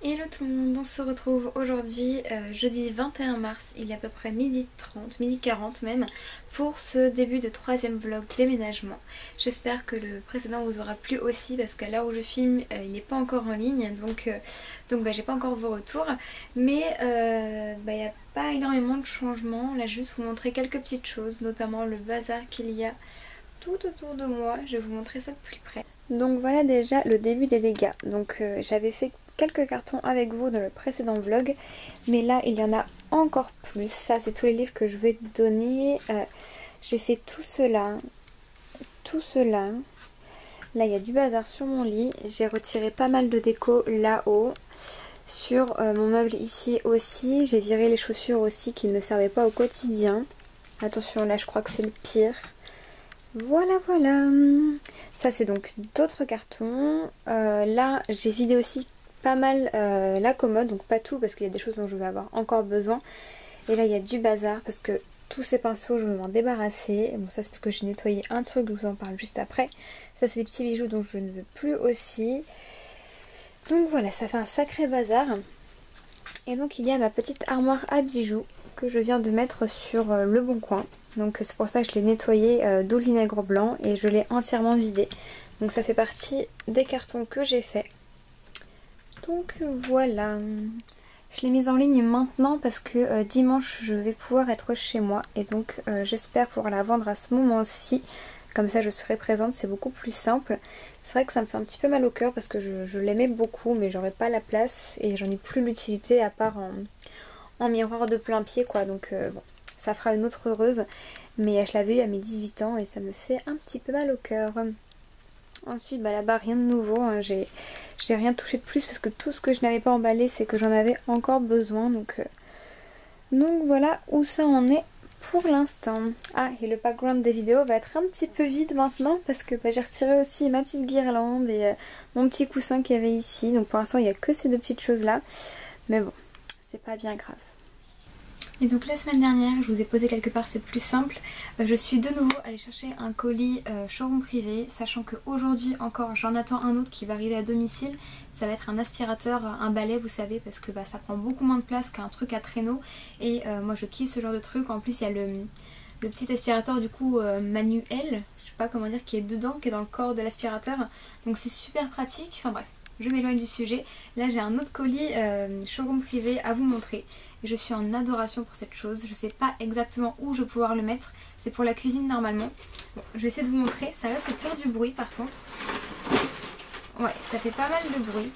Hello tout le monde, on se retrouve aujourd'hui jeudi 21 mars, il est à peu près 12h30, 12h40 même, pour ce début de troisième vlog déménagement. J'espère que le précédent vous aura plu aussi parce qu'à l'heure où je filme il n'est pas encore en ligne, donc j'ai pas encore vos retours. Mais il n'y a pas énormément de changements, là juste vous montrer quelques petites choses, notamment le bazar qu'il y a tout autour de moi, je vais vous montrer ça de plus près. Donc voilà déjà le début des dégâts, donc j'avais fait quelques cartons avec vous dans le précédent vlog, mais là il y en a encore plus. Ça c'est tous les livres que je vais donner. J'ai fait tout cela. Là il y a du bazar sur mon lit, j'ai retiré pas mal de déco là-haut. Sur mon meuble ici aussi, j'ai viré les chaussures aussi qui ne me servaient pas au quotidien. Attention là je crois que c'est le pire. Voilà. Ça c'est donc d'autres cartons. Là j'ai vidé aussi pas mal la commode, donc pas tout parce qu'il y a des choses dont je vais avoir encore besoin. Et là il y a du bazar parce que tous ces pinceaux je veux m'en débarrasser. Bon ça c'est parce que j'ai nettoyé un truc, je vous en parle juste après. Ça c'est des petits bijoux dont je ne veux plus aussi. Donc voilà, ça fait un sacré bazar. Et donc il y a ma petite armoire à bijoux que je viens de mettre sur le bon coin. Donc c'est pour ça que je l'ai nettoyé d'eau de vinaigre blanc et je l'ai entièrement vidé. Donc ça fait partie des cartons que j'ai fait. Donc voilà, je l'ai mise en ligne maintenant parce que dimanche je vais pouvoir être chez moi et donc j'espère pouvoir la vendre à ce moment-ci. Comme ça je serai présente, c'est beaucoup plus simple. C'est vrai que ça me fait un petit peu mal au cœur parce que je l'aimais beaucoup mais j'aurais pas la place et j'en ai plus l'utilité à part en miroir de plein pied quoi. Donc bon, ça fera une autre heureuse. Mais je l'avais eu à mes 18 ans et ça me fait un petit peu mal au cœur. Ensuite là-bas rien de nouveau, hein. J'ai rien touché de plus parce que tout ce que je n'avais pas emballé c'est que j'en avais encore besoin. Donc voilà où ça en est pour l'instant. Ah et le background des vidéos va être un petit peu vide maintenant parce que j'ai retiré aussi ma petite guirlande et mon petit coussin qu'il y avait ici. Donc pour l'instant il n'y a que ces deux petites choses là. Mais bon, c'est pas bien grave. Et donc la semaine dernière, je vous ai posé quelque part, c'est plus simple. Je suis de nouveau allée chercher un colis showroom privé, sachant qu'aujourd'hui encore j'en attends un autre qui va arriver à domicile. Ça va être un aspirateur, un balai vous savez, parce que ça prend beaucoup moins de place qu'un truc à traîneau. Et moi je kiffe ce genre de truc. En plus il y a le petit aspirateur du coup manuel, je sais pas comment dire, qui est dedans, qui est dans le corps de l'aspirateur. Donc c'est super pratique, enfin bref. Je m'éloigne du sujet. Là j'ai un autre colis showroom privé à vous montrer. Et je suis en adoration pour cette chose. Je sais pas exactement où je vais pouvoir le mettre. C'est pour la cuisine normalement. Bon, je vais essayer de vous montrer. Ça risque de faire du bruit par contre. Ouais, ça fait pas mal de bruit.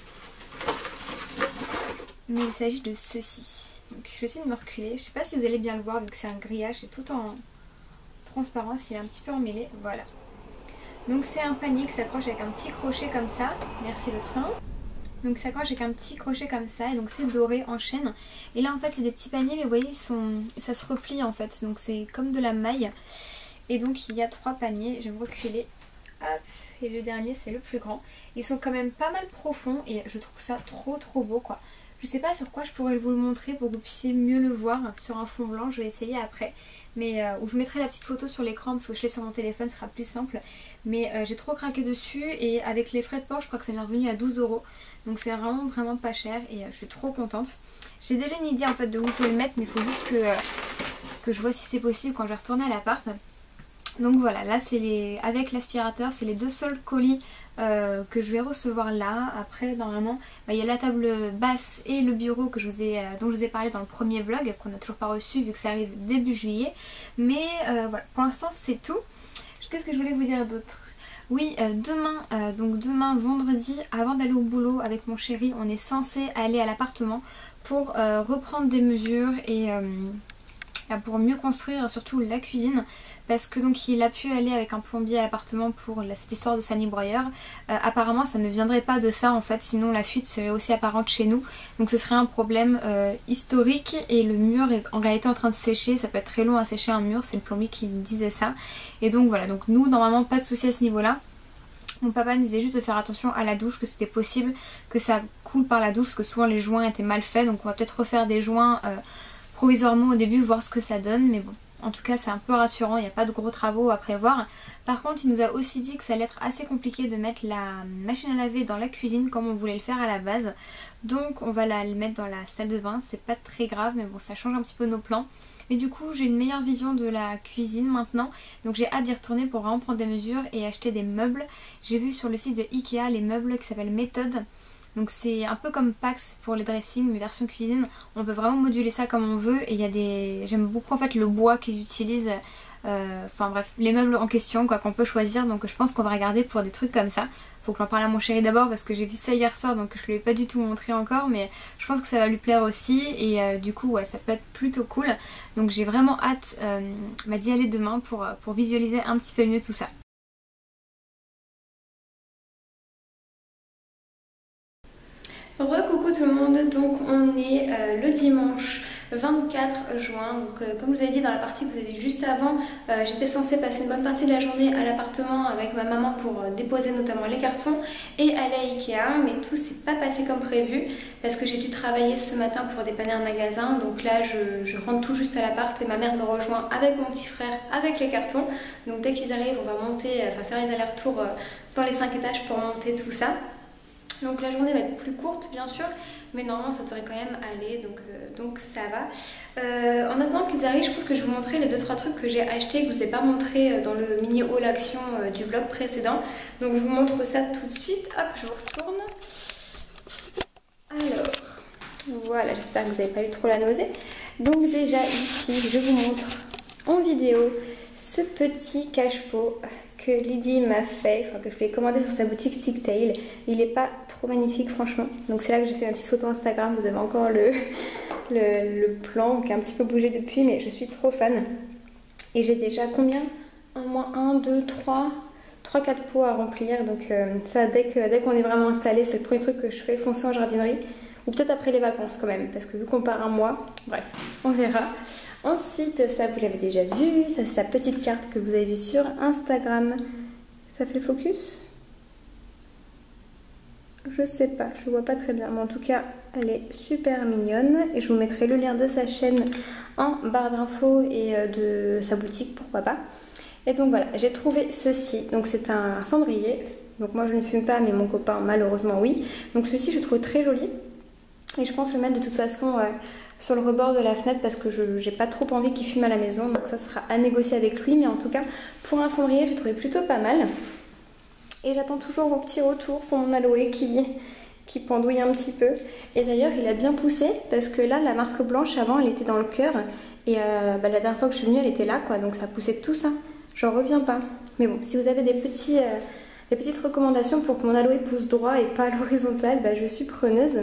Mais il s'agit de ceci. Donc je vais essayer de me reculer. Je sais pas si vous allez bien le voir vu que c'est un grillage. C'est tout en transparence. Il est un petit peu emmêlé. Voilà. Donc c'est un panier qui s'accroche avec un petit crochet comme ça. Merci le train. Donc ça accroche avec un petit crochet comme ça et donc c'est doré en chaîne. Et là en fait c'est des petits paniers mais vous voyez ça se replie en fait. Donc c'est comme de la maille. Et donc il y a 3 paniers. Je vais me reculer. Hop. Et le dernier c'est le plus grand. Ils sont quand même pas mal profonds et je trouve ça trop beau quoi. Je sais pas sur quoi je pourrais vous le montrer pour que vous puissiez mieux le voir sur un fond blanc. Je vais essayer après. Mais où je vous mettrai la petite photo sur l'écran parce que je l'ai sur mon téléphone, ce sera plus simple. Mais j'ai trop craqué dessus et avec les frais de port je crois que ça m'est revenu à 12 €. Donc c'est vraiment pas cher et je suis trop contente. J'ai déjà une idée en fait de où je vais le mettre mais il faut juste que je vois si c'est possible quand je vais retourner à l'appart. Donc voilà, là c'est avec l'aspirateur, c'est les 2 seuls colis que je vais recevoir là. Après normalement il y a la table basse et le bureau que dont je vous ai parlé dans le premier vlog, qu'on n'a toujours pas reçu vu que ça arrive début juillet. Mais voilà, pour l'instant c'est tout. Qu'est-ce que je voulais vous dire d'autre? Oui, demain vendredi, avant d'aller au boulot avec mon chéri, on est censé aller à l'appartement pour reprendre des mesures et pour mieux construire surtout la cuisine. Parce que donc il a pu aller avec un plombier à l'appartement pour cette histoire de sani-broyeur. Apparemment ça ne viendrait pas de ça en fait, sinon la fuite serait aussi apparente chez nous. Donc ce serait un problème historique et le mur est en réalité en train de sécher. Ça peut être très long à sécher un mur, c'est le plombier qui nous disait ça. Et donc voilà, donc nous normalement pas de souci à ce niveau là. Mon papa me disait juste de faire attention à la douche, que c'était possible que ça coule par la douche parce que souvent les joints étaient mal faits. Donc on va peut-être refaire des joints provisoirement au début, voir ce que ça donne. Mais bon, En tout cas c'est un peu rassurant, il n'y a pas de gros travaux à prévoir. Par contre il nous a aussi dit que ça allait être assez compliqué de mettre la machine à laver dans la cuisine comme on voulait le faire à la base. Donc on va la mettre dans la salle de bain, c'est pas très grave mais bon ça change un petit peu nos plans. Mais du coup j'ai une meilleure vision de la cuisine maintenant, donc j'ai hâte d'y retourner pour vraiment prendre des mesures et acheter des meubles. J'ai vu sur le site de Ikea les meubles qui s'appellent Méthode. Donc c'est un peu comme Pax pour les dressings mais version cuisine. On peut vraiment moduler ça comme on veut et il y a des... J'aime beaucoup en fait le bois qu'ils utilisent. Enfin bref, les meubles en question quoi qu'on peut choisir, donc je pense qu'on va regarder pour des trucs comme ça. Faut que j'en parle à mon chéri d'abord parce que j'ai vu ça hier soir donc je lui ai pas du tout montré encore, mais je pense que ça va lui plaire aussi et du coup ouais ça peut être plutôt cool. Donc j'ai vraiment hâte d'y aller demain pour visualiser un petit peu mieux tout ça. Recoucou tout le monde, donc on est le dimanche 24 juin, donc comme je vous avais dit dans la partie que vous avez juste avant, j'étais censée passer une bonne partie de la journée à l'appartement avec ma maman pour déposer notamment les cartons et aller à Ikea, mais tout s'est pas passé comme prévu parce que j'ai dû travailler ce matin pour dépanner un magasin, donc là je rentre tout juste à l'appart et ma mère me rejoint avec mon petit frère avec les cartons, donc dès qu'ils arrivent on va monter, enfin faire les allers-retours dans les 5 étages pour monter tout ça. Donc la journée va être plus courte bien sûr, mais normalement ça devrait quand même aller, donc ça va. En attendant qu'ils arrivent, je pense que je vais vous montrer les 2-3 trucs que j'ai achetés, que je vous ai pas montré dans le mini haul action du vlog précédent. Donc je vous montre ça tout de suite, hop je vous retourne. Alors, voilà, j'espère que vous n'avez pas eu trop la nausée. Donc déjà ici, je vous montre en vidéo ce petit cache-pot que Lydie m'a fait, enfin que je lui ai commandé sur sa boutique Tigtail. Il n'est pas trop magnifique franchement. Donc c'est là que j'ai fait ma petite photo Instagram. Vous avez encore le plan qui a un petit peu bougé depuis, mais je suis trop fan. Et j'ai déjà combien? Au moins 1, 2, 3, 4 pots à remplir. Donc ça dès qu'on est vraiment installé, c'est le premier truc que je fais, foncer en jardinerie. Ou peut-être après les vacances quand même, parce que vu qu'on part un mois, bref, on verra. Ensuite, ça vous l'avez déjà vu, ça c'est sa petite carte que vous avez vue sur Instagram. Ça fait focus? Je sais pas, je vois pas très bien, mais en tout cas, elle est super mignonne. Et je vous mettrai le lien de sa chaîne en barre d'infos et de sa boutique, pourquoi pas. Et donc voilà, j'ai trouvé ceci, donc c'est un cendrier. Donc moi je ne fume pas, mais mon copain malheureusement oui. Donc celui-ci je le trouve très joli. Et je pense le mettre de toute façon sur le rebord de la fenêtre parce que je n'ai pas trop envie qu'il fume à la maison. Donc ça sera à négocier avec lui. Mais en tout cas, pour un cendrier, j'ai trouvé plutôt pas mal. Et j'attends toujours vos petits retours pour mon aloe qui pendouille un petit peu. Et d'ailleurs, il a bien poussé parce que là, la marque blanche, avant, elle était dans le cœur. Et la dernière fois que je suis venue, elle était là, quoi. Donc ça poussait tout ça. J'en reviens pas. Mais bon, si vous avez des petites recommandations pour que mon aloe pousse droit et pas à l'horizontale, bah, je suis preneuse.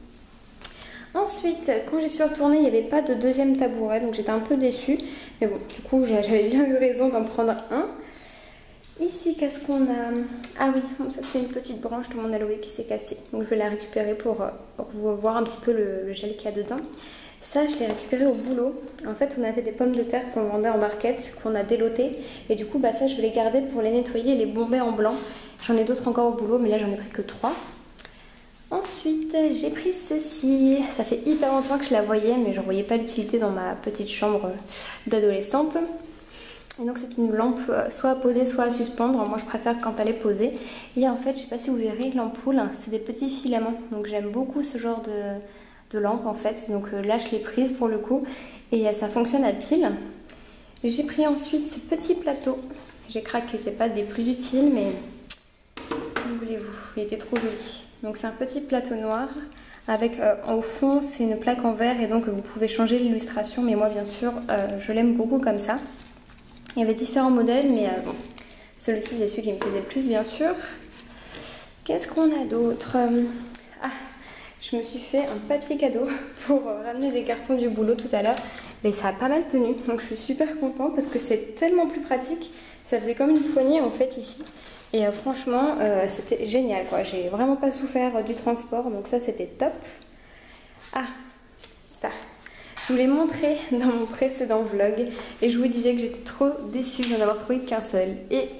Ensuite, quand j'y suis retournée, il n'y avait pas de deuxième tabouret, donc j'étais un peu déçue. Mais bon, du coup, j'avais bien eu raison d'en prendre un. Ici, qu'est-ce qu'on a? Ah oui, bon, ça c'est une petite branche de mon aloe qui s'est cassée. Donc je vais la récupérer pour vous voir un petit peu le gel qu'il y a dedans. Ça, je l'ai récupéré au boulot. En fait, on avait des pommes de terre qu'on vendait en market, qu'on a délotées. Et du coup, bah, ça, je vais les garder pour les nettoyer et les bomber en blanc. J'en ai d'autres encore au boulot, mais là, j'en ai pris que 3. Ensuite, j'ai pris ceci. Ça fait hyper longtemps que je la voyais, mais j'en voyais pas l'utilité dans ma petite chambre d'adolescente. Et donc c'est une lampe soit à poser, soit à suspendre. Moi je préfère quand elle est posée. Et en fait, je sais pas si vous verrez, l'ampoule, c'est des petits filaments. Donc j'aime beaucoup ce genre de lampe en fait. Donc là, je l'ai prise pour le coup. Et ça fonctionne à pile. J'ai pris ensuite ce petit plateau. J'ai craqué, c'est pas des plus utiles, mais que voulez-vous, il était trop joli. Donc c'est un petit plateau noir avec au fond c'est une plaque en verre et donc vous pouvez changer l'illustration, mais moi bien sûr je l'aime beaucoup comme ça. Il y avait différents modèles, mais bon, celui-ci c'est celui qui me plaisait le plus bien sûr. Qu'est-ce qu'on a d'autre? Ah, je me suis fait un papier cadeau pour ramener des cartons du boulot tout à l'heure, mais ça a pas mal tenu, donc je suis super contente parce que c'est tellement plus pratique. Ça faisait comme une poignée en fait ici. Et franchement, c'était génial quoi. J'ai vraiment pas souffert du transport, donc ça c'était top. Ah, ça. Je vous l'ai montré dans mon précédent vlog et je vous disais que j'étais trop déçue d'en avoir trouvé qu'un seul. Et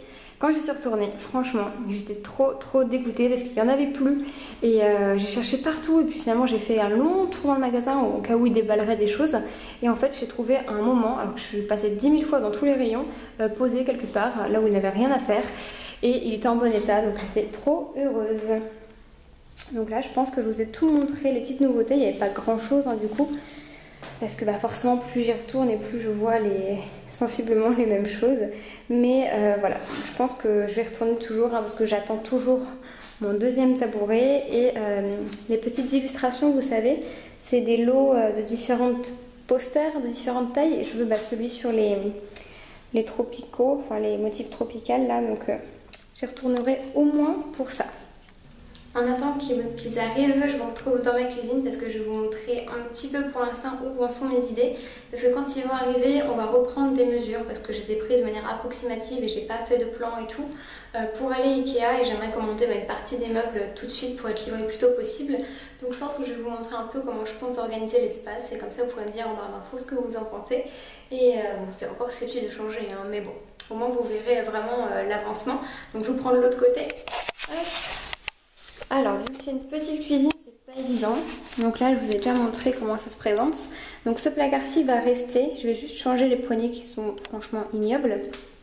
Quand j'y suis retournée, franchement, j'étais trop dégoûtée parce qu'il n'y en avait plus. Et j'ai cherché partout et puis finalement j'ai fait un long tour dans le magasin au cas où ils déballeraient des choses. Et en fait j'ai trouvé un moment, alors que je suis passée 10 000 fois dans tous les rayons, posé quelque part, là où il n'avait rien à faire. Et il était en bon état, donc j'étais trop heureuse. Donc là je pense que je vous ai tout montré, les petites nouveautés, il n'y avait pas grand chose du coup. Parce que forcément plus j'y retourne et plus je vois sensiblement les mêmes choses. Mais voilà, je pense que je vais retourner toujours parce que j'attends toujours mon deuxième tabouret. Et les petites illustrations, vous savez, c'est des lots de différentes posters, de différentes tailles. Et je veux celui sur les tropicaux, enfin les motifs tropicaux là. Donc j'y retournerai au moins pour ça. En attendant qu'ils arrivent, je vous retrouve dans ma cuisine parce que je vais vous montrer un petit peu pour l'instant où en sont mes idées. Parce que quand ils vont arriver, on va reprendre des mesures parce que je les ai prises de manière approximative et j'ai pas fait de plan et tout pour aller Ikea et j'aimerais commander une partie des meubles tout de suite pour être livré le plus tôt possible. Donc je pense que je vais vous montrer un peu comment je compte organiser l'espace et comme ça vous pourrez me dire en barre d'infos ce que vous en pensez. Et bon, c'est encore susceptible de changer, hein, mais bon, au moins vous verrez vraiment l'avancement. Donc je vous prends de l'autre côté. Hop. Alors, vu que c'est une petite cuisine, c'est pas évident. Donc là, je vous ai déjà montré comment ça se présente. Donc ce placard-ci va rester. Je vais juste changer les poignées qui sont franchement ignobles.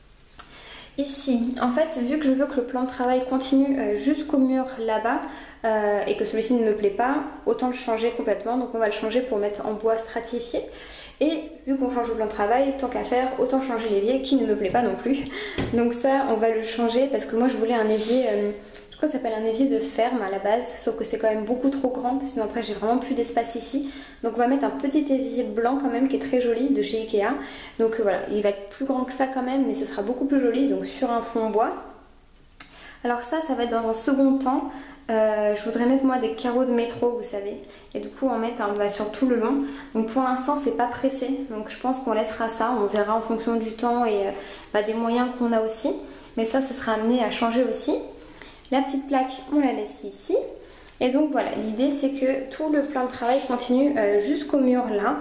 Ici, en fait, vu que je veux que le plan de travail continue jusqu'au mur là-bas et que celui-ci ne me plaît pas, autant le changer complètement. Donc on va le changer pour mettre en bois stratifié. Et vu qu'on change le plan de travail, tant qu'à faire, autant changer l'évier qui ne me plaît pas non plus. Donc ça, on va le changer parce que moi je voulais un évier... ça s'appelle un évier de ferme à la base, sauf que c'est quand même beaucoup trop grand, sinon après j'ai vraiment plus d'espace ici. Donc on va mettre un petit évier blanc quand même qui est très joli de chez Ikea. Donc voilà, il va être plus grand que ça quand même, mais ce sera beaucoup plus joli, donc sur un fond bois. Alors ça va être dans un second temps. Je voudrais mettre moi des carreaux de métro, vous savez, et du coup en mettre sur tout le long. Donc pour l'instant c'est pas pressé, donc je pense qu'on laissera ça, on verra en fonction du temps et des moyens qu'on a aussi. Mais ça sera amené à changer aussi. La petite plaque, on la laisse ici. Et donc voilà, l'idée c'est que tout le plan de travail continue jusqu'au mur là.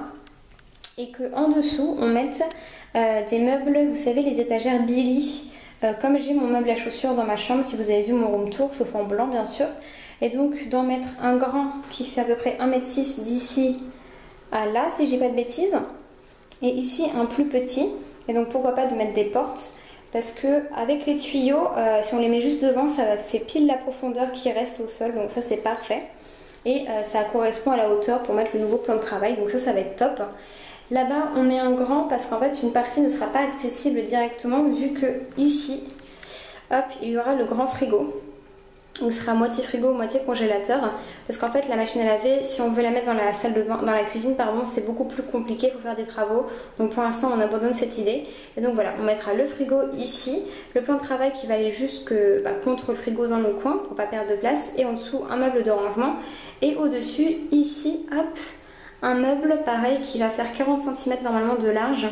Et qu'en dessous, on mette des meubles, vous savez, les étagères Billy. Comme j'ai mon meuble à chaussures dans ma chambre, si vous avez vu mon room tour, sauf en blanc bien sûr. Et donc d'en mettre un grand qui fait à peu près 1,6 m d'ici à là, si j'ai pas de bêtises. Et ici un plus petit. Et donc pourquoi pas de mettre des portes. Parce que avec les tuyaux, si on les met juste devant, ça fait pile la profondeur qui reste au sol, donc ça c'est parfait. Et ça correspond à la hauteur pour mettre le nouveau plan de travail, donc ça va être top. Là-bas on met un grand parce qu'en fait une partie ne sera pas accessible directement vu que ici, hop, il y aura le grand frigo. Donc ce sera moitié frigo, moitié congélateur. Parce qu'en fait la machine à laver, si on veut la mettre dans la salle de bain, dans la cuisine pardon, c'est beaucoup plus compliqué, il faut faire des travaux. Donc pour l'instant on abandonne cette idée. Et donc voilà, on mettra le frigo ici, le plan de travail qui va aller jusque contre le frigo dans le coin pour pas perdre de place. Et en dessous un meuble de rangement. Et au-dessus ici, hop, un meuble pareil qui va faire 40 cm normalement de large.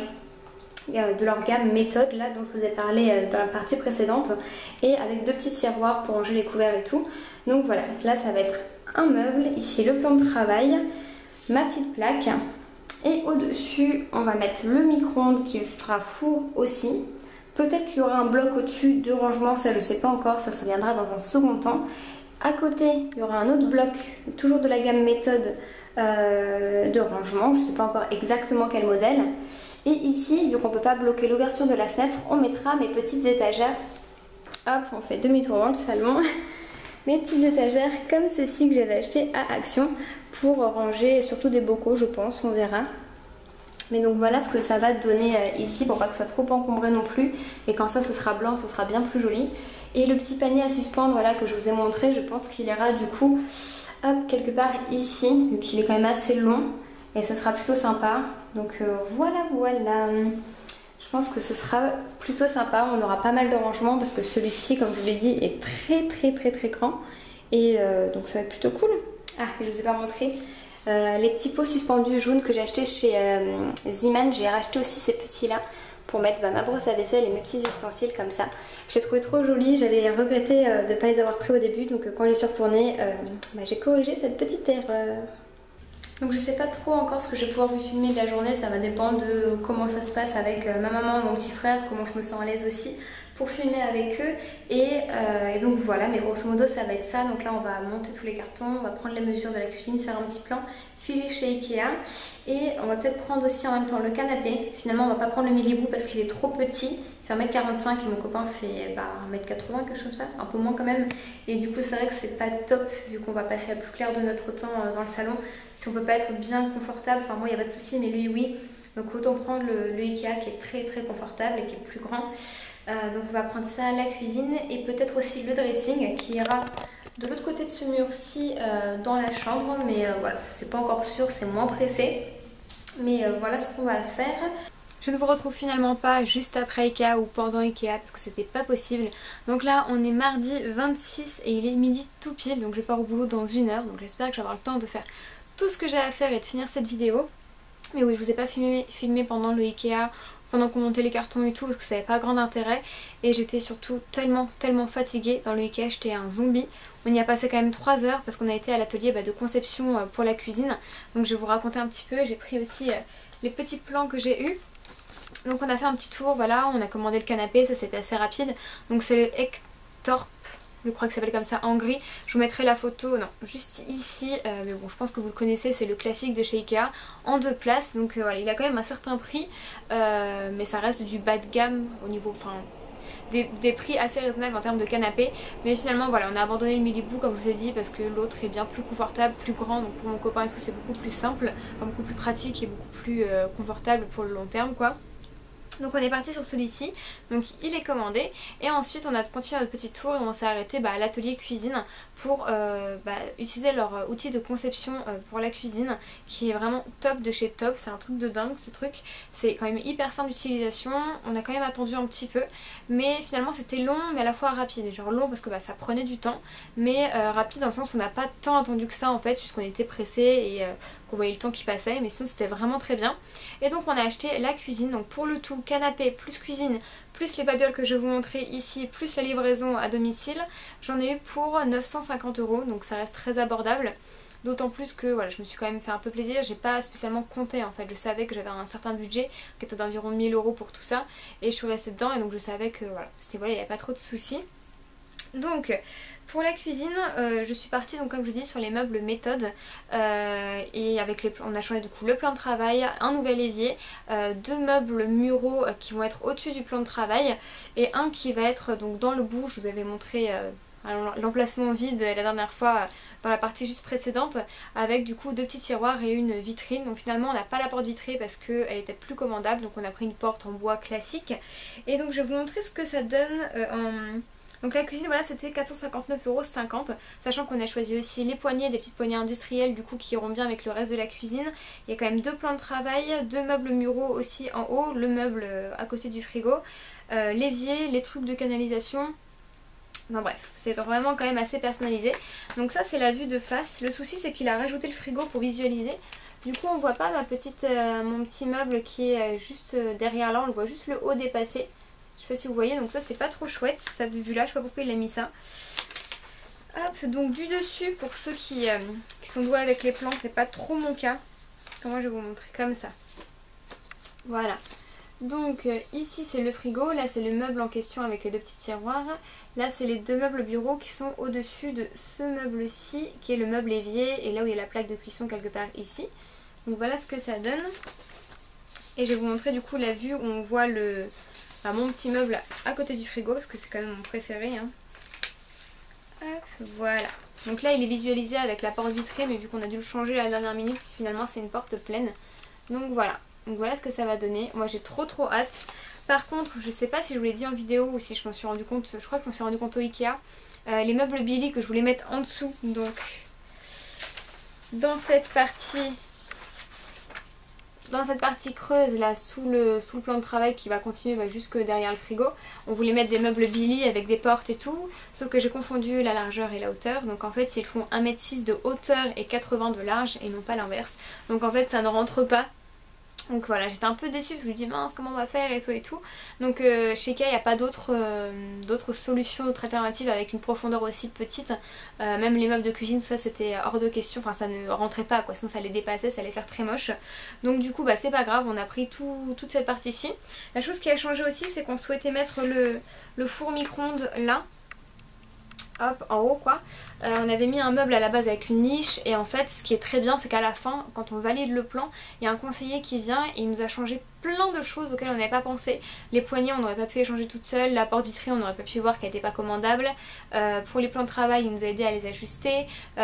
De leur gamme méthode là dont je vous ai parlé dans la partie précédente et avec deux petits tiroirs pour ranger les couverts et tout. Donc voilà, là ça va être un meuble, ici le plan de travail, ma petite plaque et au dessus on va mettre le micro-ondes qui fera four aussi. Peut-être qu'il y aura un bloc au-dessus de rangement, ça je sais pas encore, ça viendra dans un second temps. À côté il y aura un autre bloc, toujours de la gamme méthode de rangement, je sais pas encore exactement quel modèle. Et ici, vu qu'on ne peut pas bloquer l'ouverture de la fenêtre, on mettra mes petites étagères. Hop, on fait demi-tour dans le salon. Mes petites étagères comme ceci que j'avais acheté à Action pour ranger surtout des bocaux, je pense, on verra. Mais donc voilà ce que ça va donner ici pour pas que ce soit trop encombré non plus. Et quand ça, ce sera blanc, ce sera bien plus joli. Et le petit panier à suspendre voilà, que je vous ai montré, je pense qu'il ira du coup hop, quelque part ici, vu qu'il est quand même assez long. Et ça sera plutôt sympa. Donc voilà. Je pense que ce sera plutôt sympa. On aura pas mal de rangements parce que celui-ci, comme je vous l'ai dit, est très grand. Et donc ça va être plutôt cool. Ah, je ne vous ai pas montré. Les petits pots suspendus jaunes que j'ai acheté chez Ziman. J'ai racheté aussi ces petits-là pour mettre ma brosse à vaisselle et mes petits ustensiles comme ça. J'ai trouvé trop joli. J'avais regretté de ne pas les avoir pris au début. Donc quand j'y suis retournée, j'ai corrigé cette petite erreur. Donc je sais pas trop encore ce que je vais pouvoir vous filmer de la journée, ça va dépendre de comment ça se passe avec ma maman, mon petit frère, comment je me sens à l'aise aussi. pour filmer avec eux et donc voilà, mais grosso modo ça va être ça. Donc là on va monter tous les cartons, on va prendre les mesures de la cuisine, faire un petit plan, filer chez Ikea et on va peut-être prendre aussi en même temps le canapé. Finalement on va pas prendre le Milibou parce qu'il est trop petit, il fait 1m45 et mon copain fait 1m80, quelque chose comme ça, un peu moins quand même, et du coup c'est vrai que c'est pas top vu qu'on va passer à plus clair de notre temps dans le salon. Si on peut pas être bien confortable, enfin moi il n'y a pas de souci mais lui oui, donc autant prendre le Ikea qui est très très confortable et qui est plus grand. Donc on va prendre ça à la cuisine et peut-être aussi le dressing qui ira de l'autre côté de ce mur-ci dans la chambre, mais voilà, ça c'est pas encore sûr, c'est moins pressé, mais voilà ce qu'on va faire. Je ne vous retrouve finalement pas juste après Ikea ou pendant Ikea parce que c'était pas possible. Donc là on est mardi 26 et il est midi tout pile, donc je pars au boulot dans 1 heure, donc j'espère que j'aurai le temps de faire tout ce que j'ai à faire et de finir cette vidéo. Mais oui, je vous ai pas filmé pendant le Ikea, pendant qu'on montait les cartons et tout, parce que ça n'avait pas grand intérêt. Et j'étais surtout tellement fatiguée dans le Ikea, j'étais un zombie. On y a passé quand même 3 heures parce qu'on a été à l'atelier de conception pour la cuisine. Donc je vais vous raconter un petit peu, j'ai pris aussi les petits plans que j'ai eus. Donc on a fait un petit tour, voilà, on a commandé le canapé, ça c'était assez rapide. Donc c'est le Ektorp, je crois que ça s'appelle comme ça en gris. Je vous mettrai la photo, non, juste ici, mais bon je pense que vous le connaissez, c'est le classique de chez Ikea, en 2 places. Donc voilà, il a quand même un certain prix, mais ça reste du bas de gamme au niveau, enfin des prix assez raisonnables en termes de canapé. Mais finalement voilà, on a abandonné le Milibou comme je vous ai dit parce que l'autre est bien plus confortable, plus grand. Donc pour mon copain et tout c'est beaucoup plus simple, enfin, beaucoup plus pratique et beaucoup plus confortable pour le long terme quoi. Donc on est parti sur celui-ci, donc il est commandé et ensuite on a continué notre petit tour et on s'est arrêté à l'atelier cuisine pour utiliser leur outil de conception pour la cuisine qui est vraiment top de chez top. C'est un truc de dingue ce truc, c'est quand même hyper simple d'utilisation. On a quand même attendu un petit peu mais finalement c'était long mais à la fois rapide, genre long parce que ça prenait du temps mais rapide dans le sens où on n'a pas tant attendu que ça en fait, puisqu'on était pressé et qu'on voyait le temps qui passait, mais sinon c'était vraiment très bien. Et donc on a acheté la cuisine, donc pour le tout canapé plus cuisine plus les babioles que je vais vous montrer ici plus la livraison à domicile, j'en ai eu pour 950 €, donc ça reste très abordable. D'autant plus que voilà, je me suis quand même fait un peu plaisir, j'ai pas spécialement compté en fait, je savais que j'avais un certain budget qui était d'environ 1000 € pour tout ça et je suis restée dedans et donc je savais que voilà, il n'y avait pas trop de soucis. Donc pour la cuisine je suis partie donc comme je vous dis sur les meubles méthode et avec on a changé du coup le plan de travail, un nouvel évier, 2 meubles muraux qui vont être au-dessus du plan de travail et un qui va être donc dans le bout. Je vous avais montré l'emplacement vide la dernière fois dans la partie juste précédente, avec du coup 2 petits tiroirs et une vitrine. Donc finalement on n'a pas la porte vitrée parce qu'elle était plus commandable, donc on a pris une porte en bois classique. Et donc je vais vous montrer ce que ça donne Donc la cuisine voilà c'était 459,50 €, sachant qu'on a choisi aussi les poignées, des petites poignées industrielles du coup qui iront bien avec le reste de la cuisine. Il y a quand même 2 plans de travail, 2 meubles muraux aussi en haut, le meuble à côté du frigo, l'évier, les trucs de canalisation. Enfin bref, c'est vraiment quand même assez personnalisé. Donc ça c'est la vue de face. Le souci c'est qu'il a rajouté le frigo pour visualiser. Du coup on voit pas mon petit meuble qui est juste derrière là, on le voit juste le haut dépassé. Je sais pas si vous voyez, donc ça c'est pas trop chouette, ça de vue là, je sais pas pourquoi il a mis ça. Hop, donc du dessus, pour ceux qui sont doués avec les plans, c'est pas trop mon cas. Moi je vais vous montrer comme ça. Voilà. Donc ici c'est le frigo, là c'est le meuble en question avec les 2 petits tiroirs. Là c'est les 2 meubles bureaux qui sont au-dessus de ce meuble-ci, qui est le meuble évier, et là où il y a la plaque de cuisson quelque part ici. Donc voilà ce que ça donne. Et je vais vous montrer du coup la vue où on voit mon petit meuble à côté du frigo, parce que c'est quand même mon préféré. Hop, voilà. Donc là il est visualisé avec la porte vitrée, mais vu qu'on a dû le changer à la dernière minute, finalement c'est une porte pleine. Donc voilà. Donc voilà ce que ça va donner. Moi j'ai trop hâte. Par contre, je sais pas si je vous l'ai dit en vidéo ou si je m'en suis rendu compte, je crois que je m'en suis rendu compte au Ikea. Les meubles Billy que je voulais mettre en dessous, donc dans cette partie creuse là sous le plan de travail qui va continuer jusque derrière le frigo, on voulait mettre des meubles Billy avec des portes et tout, sauf que j'ai confondu la largeur et la hauteur. Donc en fait ils font 1,6 m de hauteur et 80 de large et non pas l'inverse. Donc en fait ça ne rentre pas. Donc voilà, j'étais un peu déçue parce que je me dis mince comment on va faire et tout et tout. Donc chez Ikea il n'y a pas d'autres solutions, d'autres alternatives avec une profondeur aussi petite. Même les meubles de cuisine, tout ça c'était hors de question, enfin ça ne rentrait pas quoi, sinon ça allait dépasser, ça allait faire très moche. Donc du coup bah c'est pas grave, on a pris toute cette partie-ci. La chose qui a changé aussi c'est qu'on souhaitait mettre le four micro-ondes là. Hop, en haut quoi. On avait mis un meuble à la base avec une niche et en fait ce qui est très bien c'est qu'à la fin quand on valide le plan il y a un conseiller qui vient et il nous a changé plein de choses auxquelles on n'avait pas pensé. Les poignées on n'aurait pas pu les changer toute seule, la porte vitrée on n'aurait pas pu voir qu'elle n'était pas commandable. Pour les plans de travail il nous a aidé à les ajuster.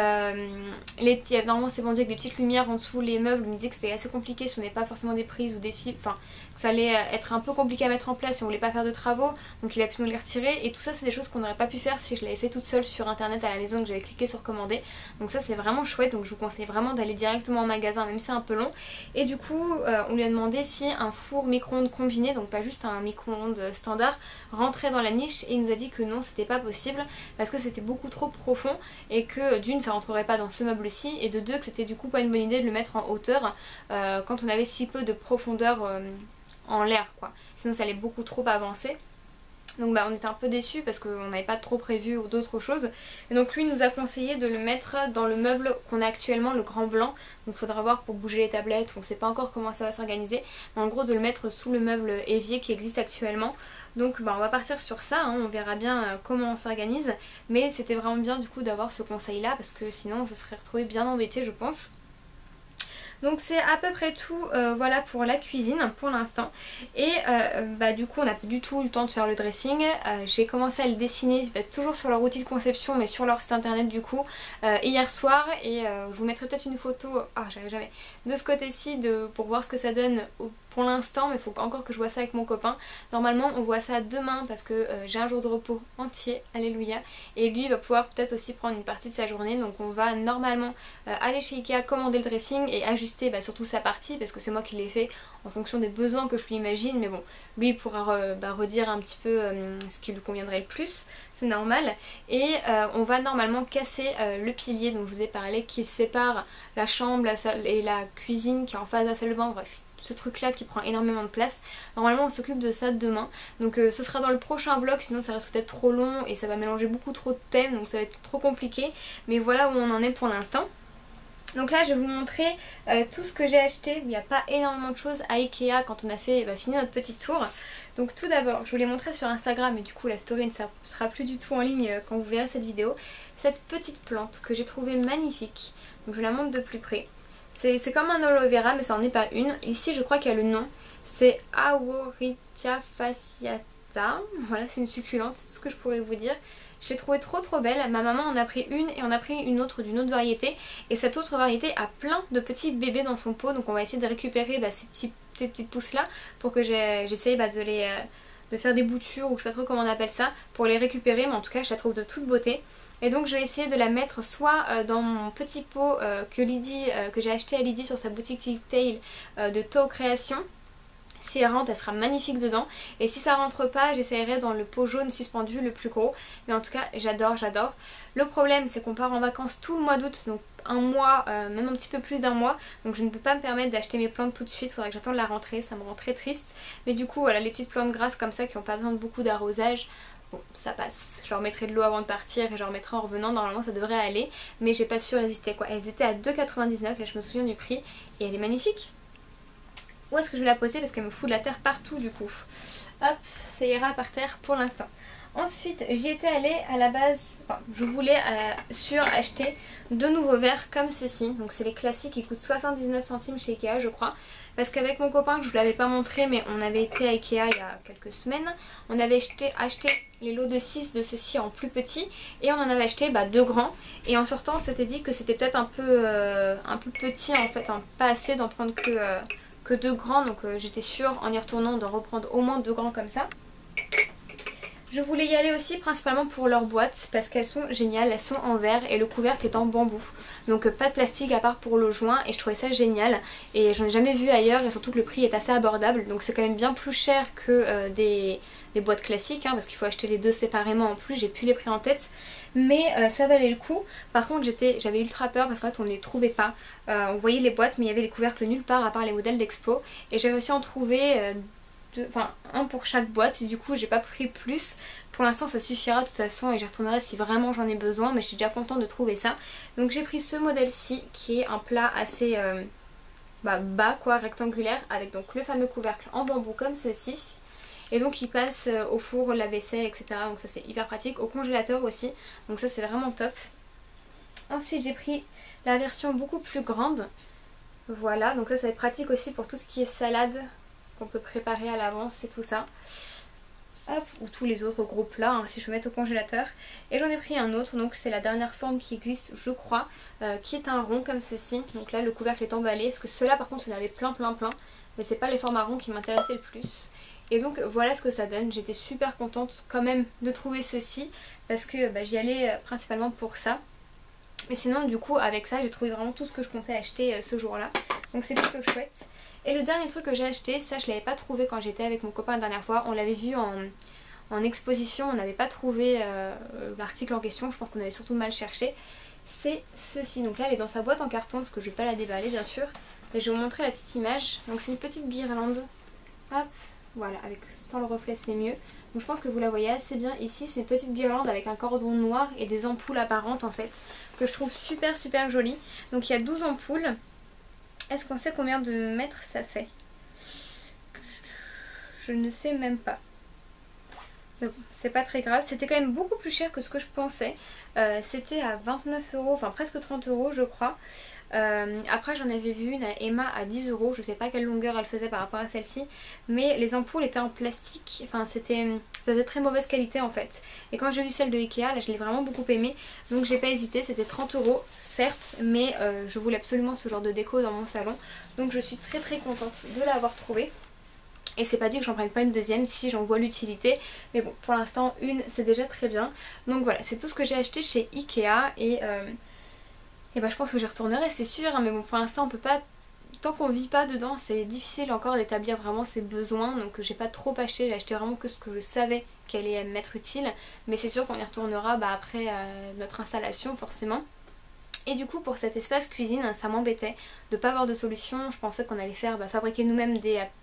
Normalement c'est vendu avec des petites lumières en dessous les meubles, il nous disait que c'était assez compliqué si on n'avait pas forcément des prises ou des fils, enfin que ça allait être un peu compliqué à mettre en place si on voulait pas faire de travaux, donc il a pu nous les retirer et tout ça c'est des choses qu'on n'aurait pas pu faire si je l'avais fait toute seule sur internet à la maison, que j'avais cliqué sur commander. Donc ça c'est vraiment chouette, donc je vous conseille vraiment d'aller directement en magasin même si c'est un peu long. Et du coup on lui a demandé si un four micro-ondes combiné, donc pas juste un micro-ondes standard, rentrait dans la niche et il nous a dit que non c'était pas possible parce que c'était beaucoup trop profond et que d'une ça rentrerait pas dans ce meuble-ci et de deux que c'était du coup pas une bonne idée de le mettre en hauteur quand on avait si peu de profondeur en l'air quoi, sinon ça allait beaucoup trop avancer. Donc bah on était un peu déçus parce qu'on n'avait pas trop prévu d'autres choses. Et donc lui il nous a conseillé de le mettre dans le meuble qu'on a actuellement, le grand blanc. Donc il faudra voir pour bouger les tablettes, on ne sait pas encore comment ça va s'organiser. Mais en gros de le mettre sous le meuble évier qui existe actuellement. Donc bah on va partir sur ça, hein. On verra bien comment on s'organise. Mais c'était vraiment bien du coup d'avoir ce conseil là parce que sinon on se serait retrouvé bien embêté je pense. Donc c'est à peu près tout voilà pour la cuisine pour l'instant. Et bah du coup on n'a pas du tout eu le temps de faire le dressing. J'ai commencé à le dessiner toujours sur leur outil de conception mais sur leur site internet du coup hier soir. Et je vous mettrai peut-être une photo, j'arrive jamais, de ce côté-ci pour voir ce que ça donne pour l'instant. Mais il faut encore que je vois ça avec mon copain. Normalement on voit ça demain parce que j'ai un jour de repos entier, alléluia. Et lui il va pouvoir peut-être aussi prendre une partie de sa journée. Donc on va normalement aller chez Ikea, commander le dressing et ajuster surtout sa partie parce que c'est moi qui l'ai fait en fonction des besoins que je lui imagine. Mais bon, lui il pourra redire un petit peu ce qui lui conviendrait le plus, c'est normal. Et on va normalement casser le pilier dont je vous ai parlé qui sépare la chambre, la salle et la cuisine qui est en face de la salle de bain, bref. Ce truc là qui prend énormément de place. Normalement on s'occupe de ça demain. Donc ce sera dans le prochain vlog, sinon ça risque d'être trop long et ça va mélanger beaucoup trop de thèmes, donc ça va être trop compliqué. Mais voilà où on en est pour l'instant. Donc là je vais vous montrer tout ce que j'ai acheté. Il n'y a pas énormément de choses à Ikea quand on a fini notre petit tour. Donc tout d'abord je vous l'ai montré sur Instagram et du coup la story ne sera plus du tout en ligne quand vous verrez cette vidéo. Cette petite plante que j'ai trouvée magnifique. Donc je vous la montre de plus près. C'est comme un aloe vera mais ça n'en est pas une. Ici je crois qu'il y a le nom. C'est Awarithia fasciata. Voilà, c'est une succulente, c'est tout ce que je pourrais vous dire. Je l'ai trouvée trop belle. Ma maman en a pris une et on a pris une autre d'une autre variété. Et cette autre variété a plein de petits bébés dans son pot. Donc on va essayer de récupérer ces petites pousses là pour que j'essaye de faire des boutures ou je sais pas trop comment on appelle ça pour les récupérer. Mais en tout cas je la trouve de toute beauté. Et donc je vais essayer de la mettre soit dans mon petit pot que j'ai acheté à Lydie sur sa boutique Tic-Tail de Tao Création. Si elle rentre, elle sera magnifique dedans. Et si ça rentre pas, j'essaierai dans le pot jaune suspendu, le plus gros. Mais en tout cas, j'adore. Le problème, c'est qu'on part en vacances tout le mois d'août, donc un mois, même un petit peu plus d'un mois. Donc je ne peux pas me permettre d'acheter mes plantes tout de suite. Il faudrait que j'attende la rentrée, ça me rend très triste. Mais du coup, voilà, les petites plantes grasses comme ça qui n'ont pas besoin de beaucoup d'arrosage, bon, ça passe. Je leur mettrai de l'eau avant de partir et je leur mettrai en revenant. Normalement, ça devrait aller. Mais j'ai pas su résister quoi. Elles étaient à 2,99 €, là je me souviens du prix. Et elle est magnifique. Où est-ce que je vais la poser parce qu'elle me fout de la terre partout du coup. Hop, ça ira par terre pour l'instant. Ensuite, j'y étais allée à la base, je voulais acheter de nouveaux verres comme ceci. Donc c'est les classiques qui coûtent 79 centimes chez Ikea je crois. Parce qu'avec mon copain, je vous l'avais pas montré mais on avait été à Ikea il y a quelques semaines. On avait acheté les lots de 6 de ceux-ci en plus petit et on en avait acheté 2 grands. Et en sortant on s'était dit que c'était peut-être un peu petit en fait, pas assez d'en prendre que 2 grands. Donc j'étais sûre en y retournant d'en reprendre au moins 2 grands comme ça. Je voulais y aller aussi principalement pour leurs boîtes parce qu'elles sont géniales, elles sont en verre et le couvercle est en bambou. Donc pas de plastique à part pour le joint et je trouvais ça génial. Et j'en ai jamais vu ailleurs et surtout que le prix est assez abordable. Donc c'est quand même bien plus cher que des boîtes classiques parce qu'il faut acheter les deux séparément en plus, j'ai plus les prix en tête. mais ça valait le coup. Par contre j'avais ultra peur parce qu'en fait on ne les trouvait pas. On voyait les boîtes mais il y avait les couvercles nulle part à part les modèles d'expo, et j'ai réussi à en trouver un pour chaque boîte, du coup j'ai pas pris plus. Pour l'instant ça suffira de toute façon et j'y retournerai si vraiment j'en ai besoin, mais je suis déjà contente de trouver ça. Donc j'ai pris ce modèle-ci qui est un plat assez bas quoi, rectangulaire, avec donc le fameux couvercle en bambou comme ceci. Et donc il passe au four, lave-vaisselle, etc. Donc ça c'est hyper pratique, au congélateur aussi, donc ça c'est vraiment top. Ensuite j'ai pris la version beaucoup plus grande. Voilà, donc ça va être pratique aussi pour tout ce qui est salade qu'on peut préparer à l'avance et tout ça. Hop, ou tous les autres gros plats hein, si je veux mettre au congélateur. Et j'en ai pris un autre, donc c'est la dernière forme qui existe je crois, qui est un rond comme ceci. Donc là le couvercle est emballé, parce que ceux-là par contre il y en avait plein, mais c'est pas les formats ronds qui m'intéressaient le plus. Et donc voilà ce que ça donne. J'étais super contente quand même de trouver ceci, parce que j'y allais principalement pour ça. Mais sinon du coup avec ça j'ai trouvé vraiment tout ce que je comptais acheter ce jour là, donc c'est plutôt chouette. Et le dernier truc que j'ai acheté, ça je l'avais pas trouvé quand j'étais avec mon copain la dernière fois, on l'avait vu en exposition, on n'avait pas trouvé l'article en question, je pense qu'on avait surtout mal cherché. C'est ceci, donc là elle est dans sa boîte en carton parce que je vais pas la déballer bien sûr, mais je vais vous montrer la petite image. Donc c'est une petite guirlande, hop, voilà, sans le reflet c'est mieux. Donc je pense que vous la voyez assez bien ici, c'est une petite guirlande avec un cordon noir et des ampoules apparentes en fait, que je trouve super jolie. Donc il y a 12 ampoules. Est-ce qu'on sait combien de mètres ça fait? Je ne sais même pas. Mais bon, c'est pas très grave. C'était quand même beaucoup plus cher que ce que je pensais. C'était à 29 €, enfin presque 30 € je crois. Après j'en avais vu une à Emma à 10 €, je sais pas quelle longueur elle faisait par rapport à celle-ci, mais les ampoules étaient en plastique, enfin ça faisait très mauvaise qualité en fait. Et quand j'ai vu celle de Ikea, là je l'ai vraiment beaucoup aimée, donc j'ai pas hésité, c'était 30 € certes, mais je voulais absolument ce genre de déco dans mon salon, donc je suis très contente de l'avoir trouvée. Et c'est pas dit que j'en prenne pas une deuxième si j'en vois l'utilité, mais bon pour l'instant une c'est déjà très bien. Donc voilà, c'est tout ce que j'ai acheté chez Ikea et je pense que j'y retournerai c'est sûr, hein, mais bon pour l'instant on peut pas, tant qu'on vit pas dedans c'est difficile encore d'établir vraiment ses besoins, donc j'ai pas trop acheté, j'ai acheté vraiment que ce que je savais qu'elle allait m'être utile, mais c'est sûr qu'on y retournera après notre installation forcément. Et du coup pour cet espace cuisine ça m'embêtait de pas avoir de solution, je pensais qu'on allait faire fabriquer nous-mêmes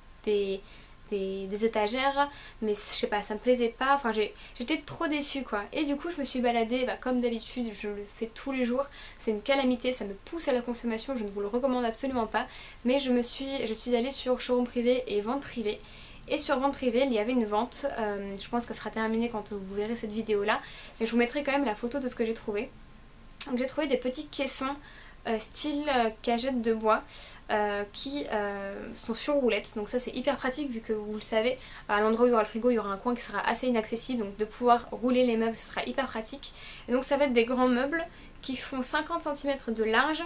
des étagères, mais je sais pas, ça me plaisait pas, enfin j'étais trop déçue quoi. Et du coup je me suis baladée comme d'habitude, je le fais tous les jours, c'est une calamité, ça me pousse à la consommation, je ne vous le recommande absolument pas, mais je suis allée sur showroom privé et vente privée. Et sur vente privée il y avait une vente, je pense qu'elle sera terminée quand vous verrez cette vidéo là, mais je vous mettrai quand même la photo de ce que j'ai trouvé. Donc j'ai trouvé des petits caissons style cagette de bois qui sont sur roulette, donc ça c'est hyper pratique vu que vous le savez, à l'endroit où il y aura le frigo il y aura un coin qui sera assez inaccessible, donc de pouvoir rouler les meubles ce sera hyper pratique. Et donc ça va être des grands meubles qui font 50 cm de large,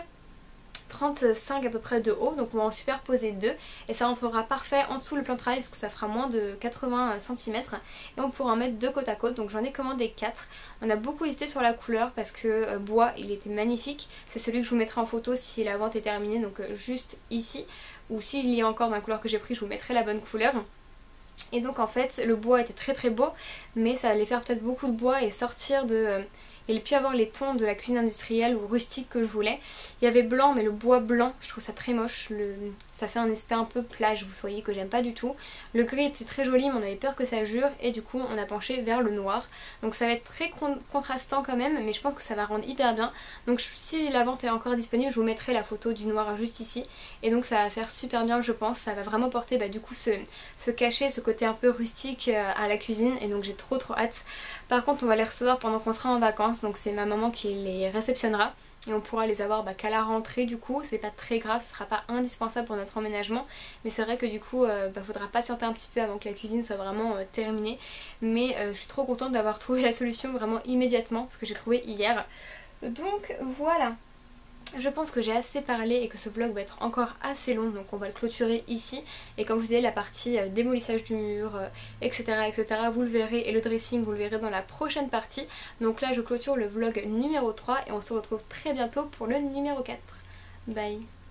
35 à peu près de haut, donc on va en superposer deux et ça rentrera parfait en dessous le plan de travail parce que ça fera moins de 80 cm et on pourra en mettre deux côte à côte, donc j'en ai commandé 4. On a beaucoup hésité sur la couleur parce que bois il était magnifique, c'est celui que je vous mettrai en photo si la vente est terminée, donc juste ici, ou s'il y a encore dans la couleur que j'ai pris je vous mettrai la bonne couleur. Et donc en fait le bois était très beau, mais ça allait faire peut-être beaucoup de bois et sortir de... Il pu avoir les tons de la cuisine industrielle ou rustique que je voulais. Il y avait blanc, mais le bois blanc, je trouve ça très moche. Ça fait un aspect un peu plage, vous voyez, que j'aime pas du tout. Le gris était très joli, mais on avait peur que ça jure. Et du coup, on a penché vers le noir. Donc ça va être très contrastant quand même, mais je pense que ça va rendre hyper bien. Donc si la vente est encore disponible, je vous mettrai la photo du noir juste ici. Et donc ça va faire super bien, je pense. Ça va vraiment porter du coup ce cachet, ce côté un peu rustique à la cuisine. Et donc j'ai trop hâte. Par contre, on va les recevoir pendant qu'on sera en vacances. Donc c'est ma maman qui les réceptionnera et on pourra les avoir qu'à la rentrée. Du coup c'est pas très grave, ce sera pas indispensable pour notre emménagement, mais c'est vrai que du coup faudra patienter un petit peu avant que la cuisine soit vraiment terminée, mais je suis trop contente d'avoir trouvé la solution vraiment immédiatement parce que j'ai trouvé hier. Donc voilà, je pense que j'ai assez parlé et que ce vlog va être encore assez long, donc on va le clôturer ici. Et comme je vous disais, la partie démolissage du mur, etc., vous le verrez, et le dressing vous le verrez dans la prochaine partie. Donc là je clôture le vlog numéro 3 et on se retrouve très bientôt pour le numéro 4. Bye.